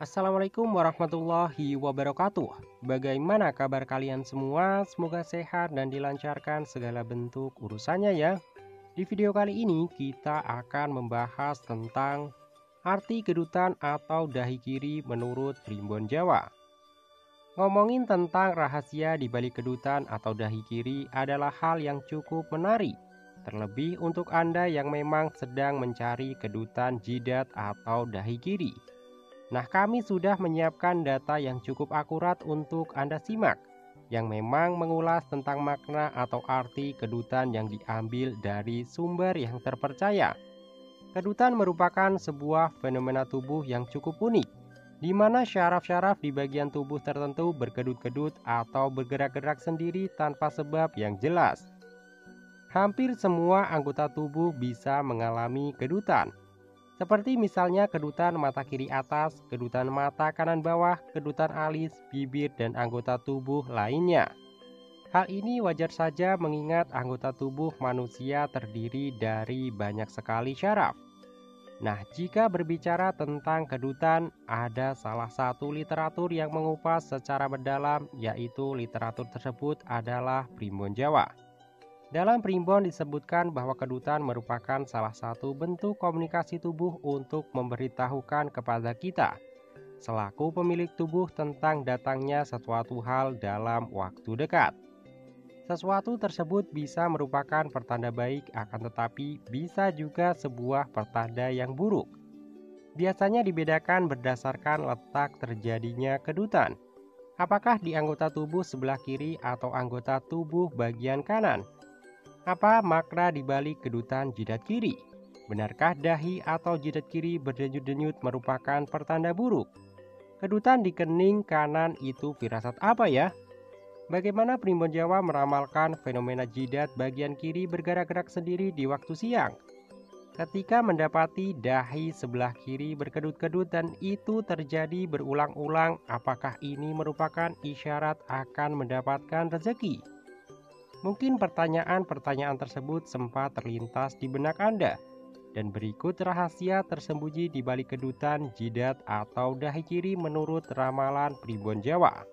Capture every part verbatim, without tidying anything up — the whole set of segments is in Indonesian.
Assalamualaikum warahmatullahi wabarakatuh. Bagaimana kabar kalian semua? Semoga sehat dan dilancarkan segala bentuk urusannya ya. Di video kali ini kita akan membahas tentang arti kedutan atau dahi kiri menurut Primbon Jawa. Ngomongin tentang rahasia di balik kedutan atau dahi kiri adalah hal yang cukup menarik. Terlebih untuk Anda yang memang sedang mencari kedutan jidat atau dahi kiri. Nah, kami sudah menyiapkan data yang cukup akurat untuk Anda simak, yang memang mengulas tentang makna atau arti kedutan yang diambil dari sumber yang terpercaya. Kedutan merupakan sebuah fenomena tubuh yang cukup unik, di mana syaraf-syaraf di bagian tubuh tertentu berkedut-kedut atau bergerak-gerak sendiri tanpa sebab yang jelas. Hampir semua anggota tubuh bisa mengalami kedutan. Seperti misalnya kedutan mata kiri atas, kedutan mata kanan bawah, kedutan alis, bibir, dan anggota tubuh lainnya. Hal ini wajar saja mengingat anggota tubuh manusia terdiri dari banyak sekali syaraf. Nah, jika berbicara tentang kedutan, ada salah satu literatur yang mengupas secara mendalam, yaitu literatur tersebut adalah Primbon Jawa. Dalam Primbon disebutkan bahwa kedutan merupakan salah satu bentuk komunikasi tubuh untuk memberitahukan kepada kita, selaku pemilik tubuh, tentang datangnya sesuatu hal dalam waktu dekat. Sesuatu tersebut bisa merupakan pertanda baik, akan tetapi bisa juga sebuah pertanda yang buruk. Biasanya dibedakan berdasarkan letak terjadinya kedutan. Apakah di anggota tubuh sebelah kiri atau anggota tubuh bagian kanan? Apa makna dibalik kedutan jidat kiri? Benarkah dahi atau jidat kiri berdenyut-denyut merupakan pertanda buruk? Kedutan di kening kanan itu firasat apa ya? Bagaimana Primbon Jawa meramalkan fenomena jidat bagian kiri bergerak-gerak sendiri di waktu siang? Ketika mendapati dahi sebelah kiri berkedut-kedut dan itu terjadi berulang-ulang, apakah ini merupakan isyarat akan mendapatkan rezeki? Mungkin pertanyaan-pertanyaan tersebut sempat terlintas di benak Anda. Dan berikut rahasia tersembunyi di balik kedutan jidat atau dahi kiri menurut ramalan Primbon Jawa.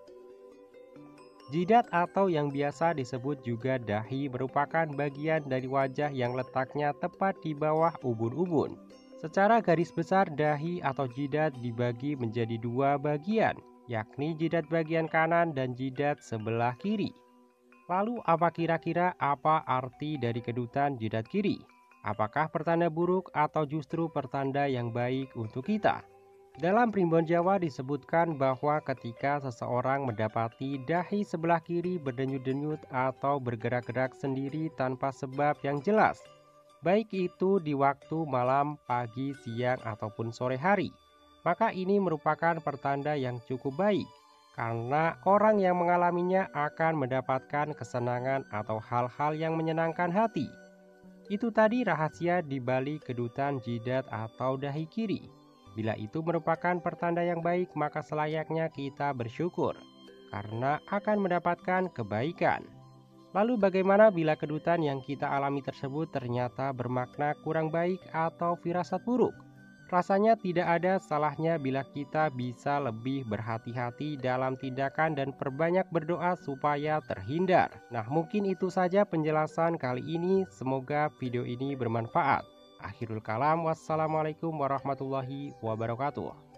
Jidat atau yang biasa disebut juga dahi merupakan bagian dari wajah yang letaknya tepat di bawah ubun-ubun. Secara garis besar, dahi atau jidat dibagi menjadi dua bagian, yakni jidat bagian kanan dan jidat sebelah kiri. Lalu apa kira-kira apa arti dari kedutan jidat kiri? Apakah pertanda buruk atau justru pertanda yang baik untuk kita? Dalam Primbon Jawa disebutkan bahwa ketika seseorang mendapati dahi sebelah kiri berdenyut-denyut atau bergerak-gerak sendiri tanpa sebab yang jelas, baik itu di waktu malam, pagi, siang, ataupun sore hari, maka ini merupakan pertanda yang cukup baik. Karena orang yang mengalaminya akan mendapatkan kesenangan atau hal-hal yang menyenangkan hati. Itu tadi rahasia di balik kedutan jidat atau dahi kiri. Bila itu merupakan pertanda yang baik, maka selayaknya kita bersyukur, karena akan mendapatkan kebaikan. Lalu bagaimana bila kedutan yang kita alami tersebut ternyata bermakna kurang baik atau firasat buruk? Rasanya tidak ada salahnya bila kita bisa lebih berhati-hati dalam tindakan dan perbanyak berdoa supaya terhindar. Nah, mungkin itu saja penjelasan kali ini. Semoga video ini bermanfaat. Akhirul kalam, wassalamualaikum warahmatullahi wabarakatuh.